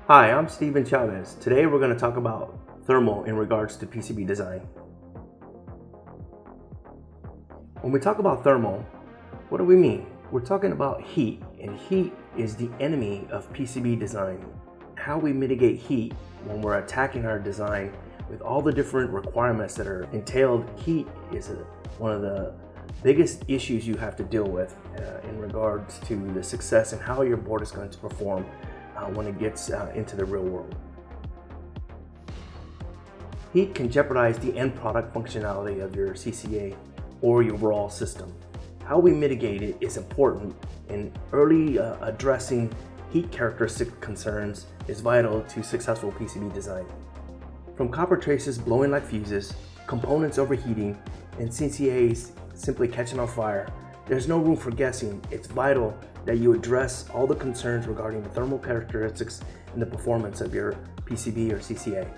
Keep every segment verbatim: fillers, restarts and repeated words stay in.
Hi, I'm Steven Chavez. Today we're going to talk about thermal in regards to P C B design. When we talk about thermal, what do we mean? We're talking about heat, and heat is the enemy of P C B design. How we mitigate heat when we're attacking our design with all the different requirements that are entailed. Heat is a, one of the biggest issues you have to deal with uh, in regards to the success and how your board is going to perform uh, when it gets uh, into the real world. Heat can jeopardize the end product functionality of your C C A or your overall system. How we mitigate it is important, and early uh, addressing heat characteristic concerns is vital to successful P C B design. From copper traces blowing like fuses, components overheating, and C C As simply catching on fire, there's no room for guessing. It's vital that you address all the concerns regarding the thermal characteristics and the performance of your P C B or C C A.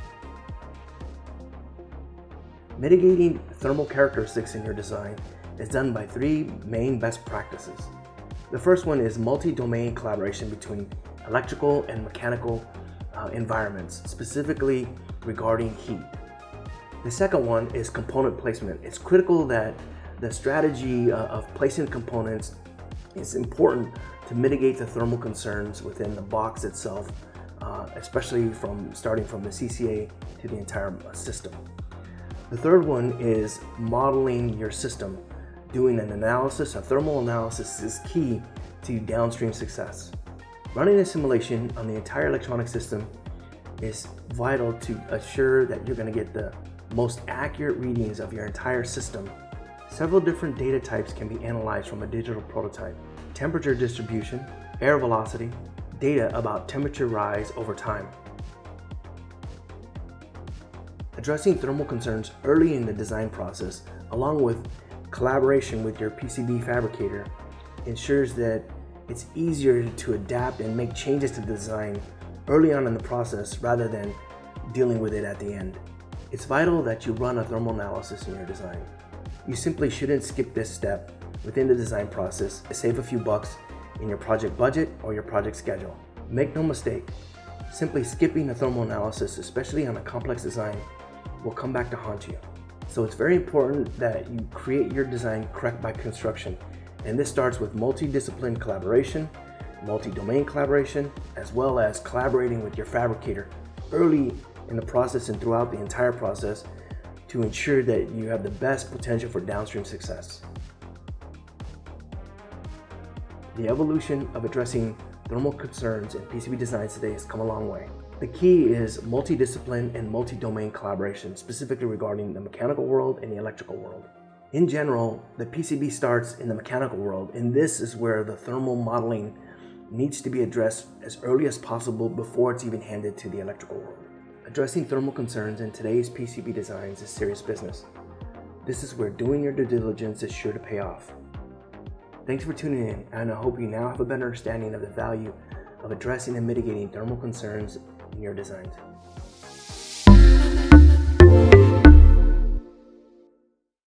Mitigating thermal characteristics in your design is done by three main best practices. The first one is multi-domain collaboration between electrical and mechanical uh, environments, specifically regarding heat. The second one is component placement. It's critical that the strategy uh, of placing components is important to mitigate the thermal concerns within the box itself, uh, especially from starting from the C C A to the entire system. The third one is modeling your system. Doing an analysis, a thermal analysis, is key to downstream success. Running a simulation on the entire electronic system is vital to assure that you're going to get the most accurate readings of your entire system. Several different data types can be analyzed from a digital prototype: temperature distribution, air velocity, data about temperature rise over time. Addressing thermal concerns early in the design process, along with collaboration with your P C B fabricator, ensures that it's easier to adapt and make changes to the design early on in the process rather than dealing with it at the end. It's vital that you run a thermal analysis in your design. You simply shouldn't skip this step within the design process to save a few bucks in your project budget or your project schedule. Make no mistake, simply skipping a thermal analysis, especially on a complex design, will come back to haunt you. So it's very important that you create your design correct by construction, and this starts with multidiscipline collaboration, multi-domain collaboration, as well as collaborating with your fabricator early in the process and throughout the entire process to ensure that you have the best potential for downstream success. The evolution of addressing thermal concerns in P C B designs today has come a long way. The key is multidiscipline and multi-domain collaboration, specifically regarding the mechanical world and the electrical world. In general, the P C B starts in the mechanical world, and this is where the thermal modeling needs to be addressed as early as possible before it's even handed to the electrical world. Addressing thermal concerns in today's P C B designs is serious business. This is where doing your due diligence is sure to pay off. Thanks for tuning in, and I hope you now have a better understanding of the value of addressing and mitigating thermal concerns in your designs.